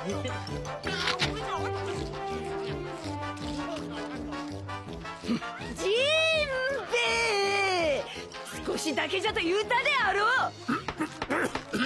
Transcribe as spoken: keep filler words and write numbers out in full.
ジンベエ、少しだけじゃと言うたであろう。